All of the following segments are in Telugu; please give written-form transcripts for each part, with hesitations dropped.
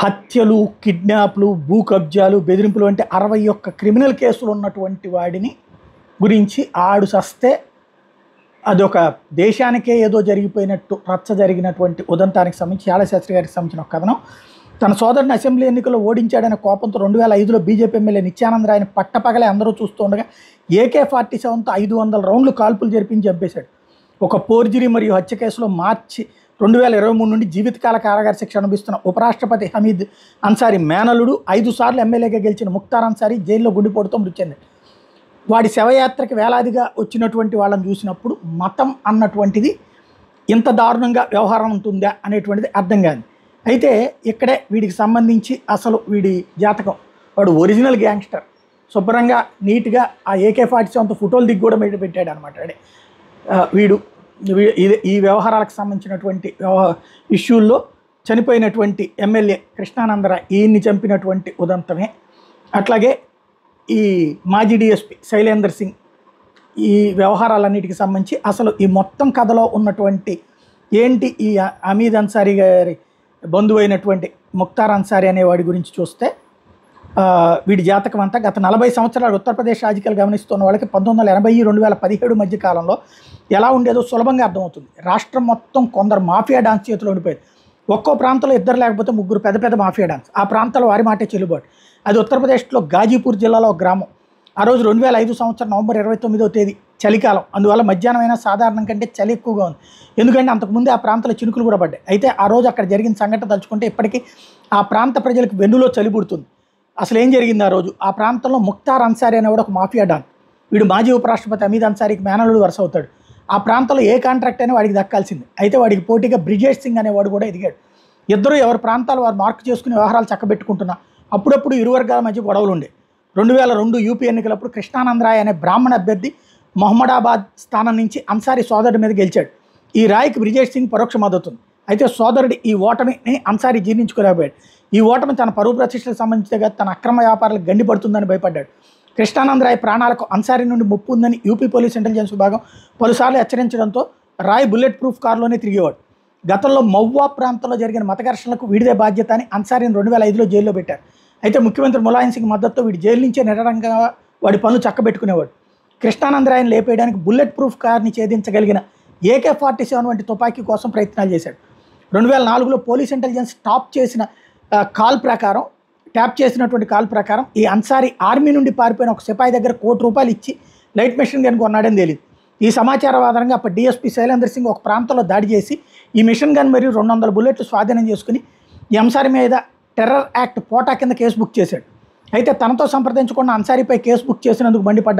హత్యలు, కిడ్నాప్లు, భూ కబ్జాలు, బెదిరింపులు అంటే 61 క్రిమినల్ కేసులు ఉన్నటువంటి వాడిని గురించి ఆడు సస్తే అదొక దేశానికే ఏదో జరిగిపోయినట్టు రచ్చ జరిగినటువంటి ఉదంతానికి సంబంధించి యాళ్ల శాస్త్రి గారికి సంబంధించిన ఒక కథనం. తన సోదరుని అసెంబ్లీ ఎన్నికల్లో ఓడించాడనే కోపంతో 2005లో బీజేపీ ఎమ్మెల్యే నిత్యానంద రాయని పట్టపగలే అందరూ చూస్తుండగా AK-47తో 500 రౌండ్లు కాల్పులు జరిపించి చంపేశాడు. ఒక ఫోర్జరీ మరియు హత్య కేసులో మార్చి 2023 నుండి జీవితకాల కారాగార శిక్ష అనుభవిస్తున్న ఉపరాష్ట్రపతి హమీద్ అన్సారీ మేనలుడు 5 సార్లు ఎమ్మెల్యేగా గెలిచిన ముఖ్తార్ అన్సారీ జైల్లో గుండెపోటుతో మృతి చెందాడు. వాడి శవయాత్రకి వేలాదిగా వచ్చినటువంటి వాళ్ళని చూసినప్పుడు మతం అన్నటువంటిది ఇంత దారుణంగా వ్యవహారం ఉంటుందా అనేటువంటిది అర్థం కాదు. అయితే ఇక్కడే వీడికి సంబంధించి అసలు వీడి జాతకం, వాడు ఒరిజినల్ గ్యాంగ్స్టర్, శుభ్రంగా నీట్గా ఆ AK-47తో ఫోటోలు దిగి కూడా పెట్టాడు అనమాట. వీడు ఈ వ్యవహారాలకు సంబంధించినటువంటి ఇష్యూల్లో చనిపోయినటువంటి ఎమ్మెల్యే కృష్ణానందరాయ్ ఈయన్ని చంపినటువంటి ఉదంతమే. అట్లాగే ఈ మాజీ DSP శైలేందర్ సింగ్, ఈ వ్యవహారాలన్నిటికి సంబంధించి అసలు ఈ మొత్తం కథలో ఉన్నటువంటి ఏంటి, ఈ హమీద్ అన్సారీ గారి బంధువు అయినటువంటి ముఖ్తార్ అన్సారీ అనేవాడి గురించి చూస్తే వీడి జాతకం అంతా గత 40 సంవత్సరాలు ఉత్తరప్రదేశ్ రాజకీయాలు గమనిస్తున్న వాళ్ళకి 1980-2017 మధ్య కాలంలో ఎలా ఉండేదో సులభంగా అర్థమవుతుంది. రాష్ట్రం మొత్తం కొందరు మాఫియా డాన్స్ చేతిలో ఉండిపోయింది. ఒక్కో ప్రాంతంలో 2 లేకపోతే 3 పెద్ద పెద్ద మాఫియా డాన్స్. ఆ ప్రాంతంలో వారి మాటే చెల్లుబాటు. అది ఉత్తరప్రదేశ్లో గాజీపూర్ జిల్లాలో ఒక గ్రామం. ఆ రోజు 2005 సంవత్సరం నవంబర్ 29వ తేదీ, చలికాలం. అందువల్ల మధ్యాహ్నం అయినా సాధారణం కంటే చలి ఎక్కువగా ఉంది. ఎందుకంటే అంతకుముందే ఆ ప్రాంతంలో చినుకులు కూడా పడ్డాయి. అయితే ఆ రోజు అక్కడ జరిగిన సంఘటన తలుచుకుంటే ఇప్పటికీ ఆ ప్రాంత ప్రజలకు వెన్నులో చలి పుడుతుంది. అసలు ఏం జరిగింది ఆ రోజు? ఆ ప్రాంతంలో ముఖ్తార్ అన్సారీ అనేవాడు ఒక మాఫియా డాన్. వీడు మాజీ ఉపరాష్ట్రపతి హమీద్ అన్సారీకి మేనలుడు వరుస అవుతాడు. ఆ ప్రాంతంలో ఏ కాంట్రాక్ట్ అయినా వాడికి దక్కాల్సింది. అయితే వాడికి పోటీగా బ్రిజేష్ సింగ్ అనేవాడు కూడా ఎదిగాడు. ఇద్దరు ఎవరి ప్రాంతాలు వారు మార్క్ చేసుకుని వ్యవహారాలు చక్కబెట్టుకుంటున్నా అప్పుడప్పుడు ఇరు వర్గాల మధ్య గొడవలు ఉండే. 2002 యూపీ ఎన్నికలప్పుడు కృష్ణానందరాయ్ అనే బ్రాహ్మణ అభ్యర్థి మొహమ్మదాబాద్ స్థానం నుంచి అన్సారీ సోదరుడి మీద గెలిచాడు. ఈ రాయికి బ్రిజేష్ సింగ్ పరోక్ష మద్దతు ఉంది. అయితే సోదరుడి ఈ ఓటమిని అన్సారీ జీర్ణించుకోలేకపోయాడు. ఈ ఓటమి తన పరువు ప్రతిష్టలకు సంబంధించిగా తన అక్రమ వ్యాపారాలకు గండిపడుతుందని భయపడ్డాడు. కృష్ణానందరాయ్ ప్రాణాలకు అన్సారీ నుండి ముప్పు ఉందని యూపీ పోలీస్ ఇంటెలిజెన్స్ విభాగం పలుసార్లు హెచ్చరించడంతో రాయ్ బుల్లెట్ ప్రూఫ్ కారులోనే తిరిగేవాడు. గతంలో మౌవా ప్రాంతంలో జరిగిన మత ఘర్షణలకు వీడిదే బాధ్యత అని అన్సారీని 2005లో జైల్లో పెట్టారు. అయితే ముఖ్యమంత్రి ములాయం సింగ్ మద్దతుతో వీడి జైలు నుంచే నిరంగా వాడి పనులు చక్కబెట్టుకునేవాడు. కృష్ణానందరాయని లేపేయడానికి బుల్లెట్ ప్రూఫ్ కార్ని ఛేదించగలిగిన AK-47 వంటి తుపాకీ కోసం ప్రయత్నాలు చేశాడు. 2004లో పోలీస్ ఇంటెలిజెన్స్ ట్యాప్ చేసినటువంటి కాల్ ప్రకారం ఈ అన్సారీ ఆర్మీ నుండి పారిపోయిన ఒక సిపాయి దగ్గర ₹1 కోటి ఇచ్చి లైట్ మెషిన్ గన్ కొన్నాడని తేలింది. ఈ సమాచారం ఆధారంగా అప్పుడు DSP శైలేందర్ సింగ్ ఒక ప్రాంతంలో దాడి చేసి ఈ మిషన్ గన్ మరియు 200 బుల్లెట్లు స్వాధీనం చేసుకుని ఈ అన్సారీ మీద టెర్రర్ యాక్ట్ పోటా కింద కేసు బుక్ చేశాడు. అయితే తనతో సంప్రదించకుండా అన్సారీపై కేసు బుక్ చేసినందుకు మండిపడ్డ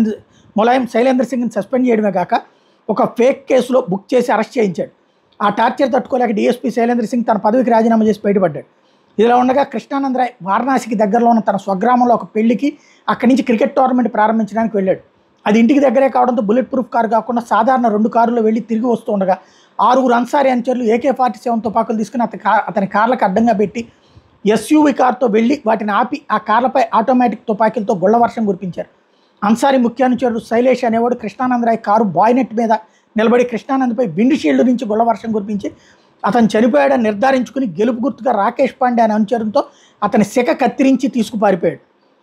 ములాయం శైలేందర్ సింగ్ని సస్పెండ్ చేయడమే కాక ఒక ఫేక్ కేసులో బుక్ చేసి అరెస్ట్ చేయించాడు. ఆ టార్చర్ తట్టుకోలేక DSP శైలేందర్ సింగ్ తన పదవికి రాజీనామా చేసి బయటపడ్డాడు. ఇదిలా ఉండగా కృష్ణానందరాయ్ వారణాసికి దగ్గరలో ఉన్న తన స్వగ్రామంలో ఒక పెళ్లికి అక్కడి నుంచి క్రికెట్ టోర్నమెంట్ ప్రారంభించడానికి వెళ్ళాడు. అది ఇంటికి దగ్గరే కావడంతో బుల్లెట్ ప్రూఫ్ కారు కాకుండా సాధారణ 2 కారులో వెళ్ళి తిరిగి వస్తూ ఉండగా 6 అన్సారీ అనుచరులు AK-47 తుపాకులు తీసుకుని అతని కార్లకు అడ్డంగా పెట్టి SUV కారుతో వెళ్ళి వాటిని ఆపి ఆ కార్లపై ఆటోమేటిక్ తుపాకీలతో గుళ్ల వర్షం కురిపించారు. అన్సారీ ముఖ్య అనుచరుడు శైలేష్ అనేవాడు కృష్ణానందరాయ్ కారు బాయ్నెట్ మీద నిలబడి కృష్ణానందపై విండ్షీల్డ్ నుంచి గుళ్ల వర్షం కురిపించి అతను చనిపోయాడని నిర్ధారించుకుని గెలుపు గుర్తుగా రాకేష్ పాండే అనే అనుచరులతో అతని శిఖ కత్తిరించి తీసుకుపారిపోయాడు.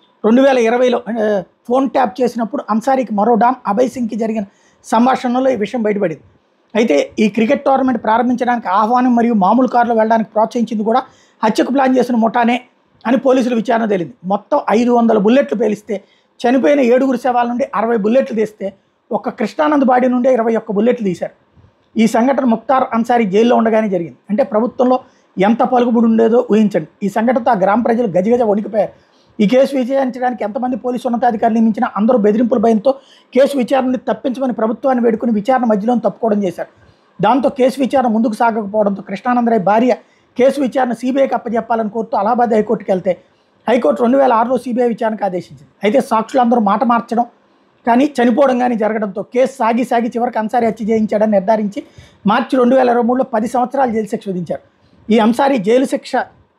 2020లో ఫోన్ ట్యాప్ చేసినప్పుడు అన్సారీకి మరో డాన్ అభయ్ సింగ్కి జరిగిన సంభాషణలో ఈ విషయం బయటపడింది. అయితే ఈ క్రికెట్ టోర్నమెంట్ ప్రారంభించడానికి ఆహ్వానం మరియు మామూలు కారులో వెళ్ళడానికి ప్రోత్సహించింది కూడా హత్యకు ప్లాన్ చేసిన ముఠానే అని పోలీసులు విచారణ తేలింది. మొత్తం 500 బుల్లెట్లు పేలిస్తే చనిపోయిన 7 శవాల నుండి 60 బుల్లెట్లు తీస్తే ఒక్క కృష్ణానంద్ బాడీ నుండే 21 బుల్లెట్లు తీశారు. ఈ సంఘటన ముఖ్తార్ అన్సారీ జైల్లో ఉండగానే జరిగింది. అంటే ప్రభుత్వంలో ఎంత పలుకుబడి ఉండేదో ఊహించండి. ఈ సంఘటనతో ఆ గ్రామ ప్రజలు గజగజ వణికిపోయారు. ఈ కేసు విచారించడానికి ఎంతమంది పోలీసు ఉన్నతాధికారులు నియమించినా అందరూ బెదిరింపుల భయంతో కేసు విచారణని తప్పించమని ప్రభుత్వాన్ని వేడుకుని విచారణ మధ్యలో తప్పుకోవడం చేశారు. దాంతో కేసు విచారణ ముందుకు సాగకపోవడంతో కృష్ణానందరాయ్ భార్య కేసు విచారణ CBIకి అప్పచెప్పాలని కోరుతూ అలహాబాద్ హైకోర్టుకి వెళ్తే హైకోర్టు 2006లో CBI విచారణకు ఆదేశించింది. అయితే సాక్షులందరూ మాట మార్చడం కానీ చనిపోవడం కానీ జరగడంతో కేసు సాగి చివరికి అన్సారీ హత్య చేయించాడని నిర్ధారించి మార్చి 2023లో 10 సంవత్సరాలు జైలు శిక్ష విధించారు. ఈ అన్సారీ జైలు శిక్ష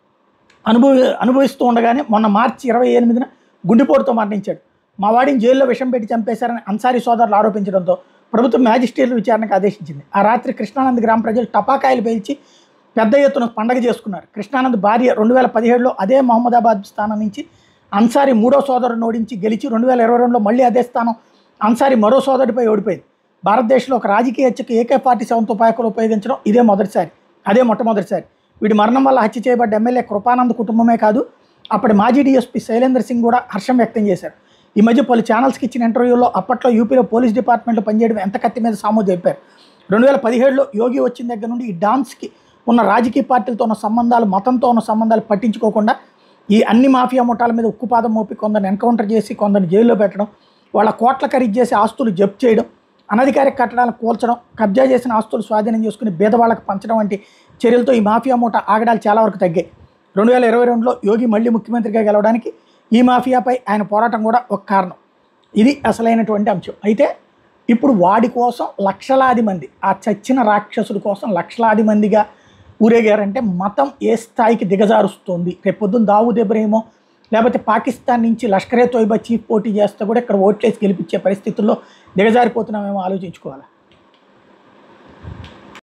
అనుభవిస్తూ ఉండగానే మొన్న మార్చి 28న గుండెపోటుతో మరణించాడు. మా వాడిని జైల్లో విషం పెట్టి చంపేశారని అన్సారీ సోదరులు ఆరోపించడంతో ప్రభుత్వం మ్యాజిస్ట్రేట్లు విచారణకు ఆదేశించింది. ఆ రాత్రి కృష్ణానంద్ గ్రామ ప్రజలు టపాకాయలు పేల్చి పెద్ద ఎత్తున పండగ చేసుకున్నారు. కృష్ణానంద్ భార్య 2017లో అదే మహమ్మదాబాద్ స్థానం నుంచి అన్సారీ మూడో సోదరుడిని ఓడించి గెలిచి 2022లో మళ్ళీ అదే స్థానం అన్సారీ మరో సోదరుడిపై ఓడిపోయింది. భారతదేశంలో ఒక రాజకీయ హత్యకు AK-47 తుపాకులు ఉపయోగించడం అదే మొట్టమొదటిసారి. వీడి మరణం వల్ల హత్య చేయబడ్డ ఎమ్మెల్యే కృపానంద్ కుటుంబమే కాదు, అప్పటి మాజీ DSP శైలేంద్ర సింగ్ కూడా హర్షం వ్యక్తం చేశారు. ఈ మధ్య పలు ఛానల్స్కి ఇచ్చిన ఇంటర్వ్యూలో అప్పట్లో యూపీలో పోలీస్ డిపార్ట్మెంట్లో పనిచేయడం ఎంత కత్తి మీద సామో చెప్పారు. 2017లో యోగి వచ్చిన దగ్గర నుండి ఈ డాన్స్కి ఉన్న రాజకీయ పార్టీలతో ఉన్న సంబంధాలు, మతంతో ఉన్న సంబంధాలు పట్టించుకోకుండా ఈ అన్ని మాఫియా ముఠాల మీద ఉక్కుపాదం మోపి కొందరిని ఎన్కౌంటర్ చేసి కొందరిని జైల్లో పెట్టడం, వాళ్ళ కోట్ల ఖరీదు చేసి ఆస్తులు జప్తు చేయడం, అనధికారిక కట్టడాలను కూల్చడం, కబ్జా చేసిన ఆస్తులు స్వాధీనం చేసుకుని బీదవాళ్ళకు పంచడం వంటి చర్యలతో ఈ మాఫియా ముఠా ఆగడాలు చాలా వరకు తగ్గాయి. 2022లో యోగి మళ్ళీ ముఖ్యమంత్రిగా గెలవడానికి ఈ మాఫియాపై ఆయన పోరాటం కూడా ఒక కారణం. ఇది అసలైనటువంటి అంశం. అయితే ఇప్పుడు వాడి కోసం లక్షలాది మంది, ఆ చచ్చిన రాక్షసుడి కోసం లక్షలాది మందిగా ఊరేగారంటే మతం ఏ స్థాయికి దిగజారుస్తోంది. రేపొద్దున దావూద్ ఇబ్రహీమో లేకపోతే పాకిస్తాన్ నుంచి లష్కరే తోయిబా చీఫ్ పోటీ చేస్తే కూడా ఇక్కడ ఓట్లేసి గెలిపించే పరిస్థితుల్లో దిగజారిపోతున్నామేమో ఆలోచించుకోవాలి.